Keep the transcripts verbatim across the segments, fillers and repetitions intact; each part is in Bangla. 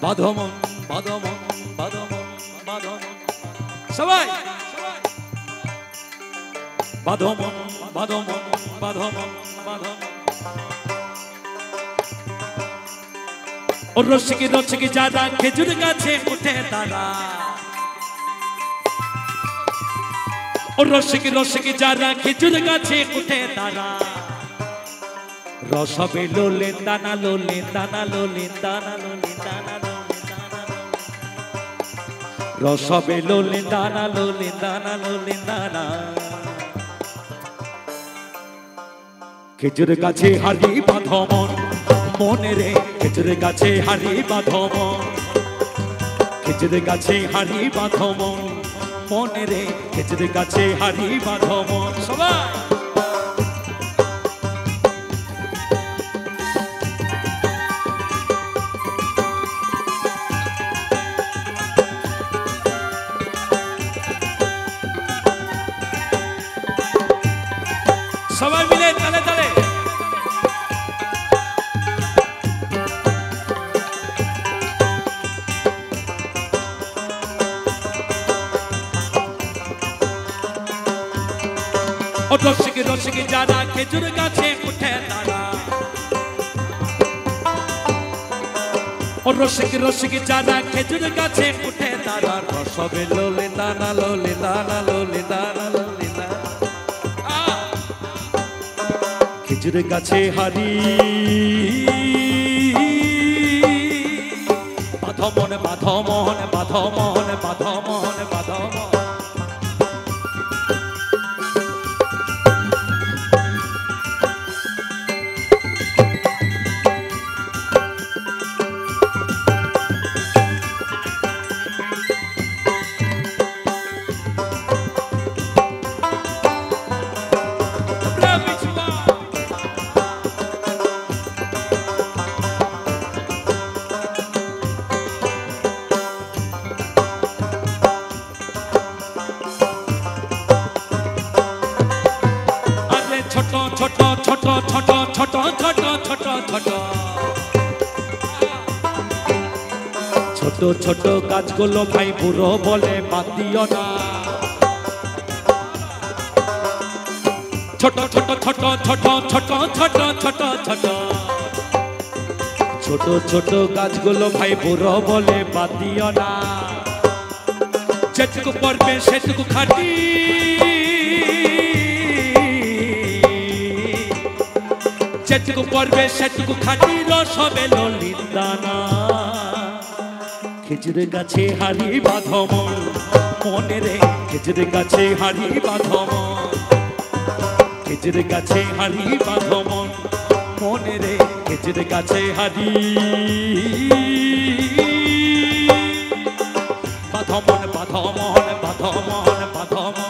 বাঁধমন বাঁধমন বাঁধমন বাঁধমন সবাই বাঁধমন বাঁধমন বাঁধমন বাঁধমন ও রসিকি রসিকি যারা খেজুর গাছে উঠে তারা ও রসিকি রসিকি যারা খেজুর গাছে উঠে তারা রসবে লোলে দানা লোলে দানা লোলে দানা লোলে দানা লোলে দানা রসবে লোলে দানা লোলে দানা লোলে দানা খেজুর গাছে হারি বাঁধমন মনে রে খেজুর গাছে হারি বাঁধমন খেজুর গাছে হারি বাঁধমন মনে রে খেজুর গাছে হারি বাঁধমন সবাই সবাই মিলে তালে তালে ও রসিকি রসিকি যারা খেজুর গাছে উঠে তারা ও রসিকি রসিকি যারা খেজুর গাছে উঠে তারা রসবে লোলে দানা লোলে দানা লোলে দানা লোলে দানা খেজুর গাছে হারি বাঁধমন বাঁধমন বাঁধমন বাঁধমন বাঁধমন ছোট ছোট ছোট ছোট ছোট ছোট ছোট ছোট ছোট ছোট গাছগুলো ভাই বুড়ো বলে বাদ দিও না ছোট ছোট ছোট ছোট ছোট ছোট ছোট ছোট ছোট ছোট গাছগুলো ভাই বুড়ো বলে বাদ দিও না যেটুকু পড়বে সেটুকু খাটি যেটুকু পড়বে সেটুকু খাটি রসবে লোলে দানা খেজুর গাছে হারি বাঁধমন মনে রে খেজুর গাছে হারি বাঁধমন খেজুর গাছে হারি বাঁধমন মনে রে খেজুর গাছে হারি বাঁধমন বাঁধমন বাঁধমন বাঁধমন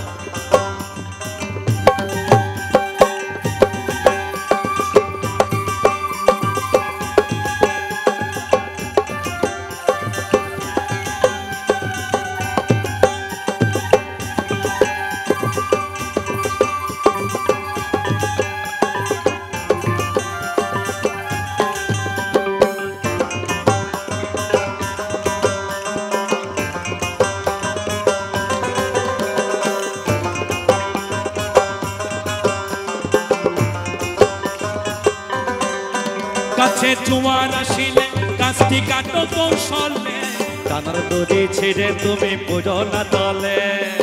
গাছে জোয়ার আসিলে গাছটি কাটো কৌশলে কানার দড়ি ছেড়ে তুমি পুরো না তলে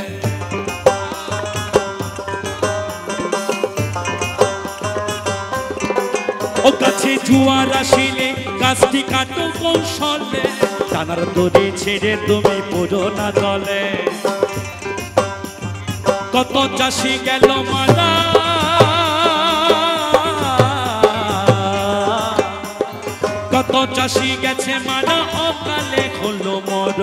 ও গাছে জোয়ার আসিলে গাছটি কাটো কৌশলে কানার দড়ি ছেড়ে তুমি পুরো না তলে কত চাষি গেল মারা কত চাষি গেছে মানা অকালে হলো মর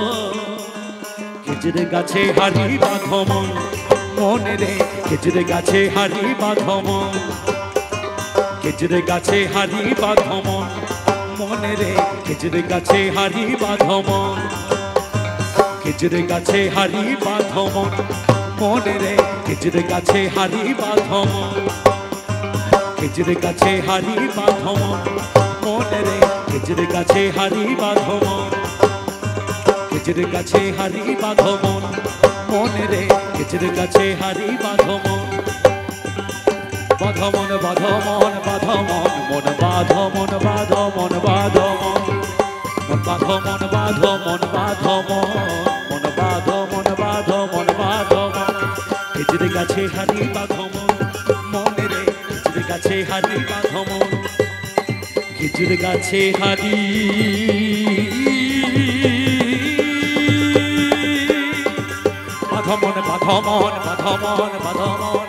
খেজুর গাছে হারি বাঁধমন মনে রে খেজুর গাছে হারি বাঁধমন খেজুর গাছে হারি বাঁধমন মনে রে খেজুর গাছে হারি বাঁধমন খেজুর গাছে হারি বাঁধমন মনে রে খেজুর গাছে হারি বাঁধমন খেজুর গাছে হারি বাঁধমন মনে রে খেজুর গাছে হারি বাঁধমন খেজুর গাছে হারি বাঁধমন মনে রে খেজুর গাছে হারি বাঁধমন বাঁধমন বাঁধমন বাঁধমন মন বাঁধমন বাঁধমন বাঁধমন বাঁধমন বাঁধমন বাঁধমন মন বাঁধমন বাঁধমন বাঁধমন খেজুর গাছে হারি বাঁধমন মনে রে খেজুর গাছে হারি বাঁধমন খেজুর গাছে হারি বাঁধমন বাঁধমন বাঁধমন বাঁধমন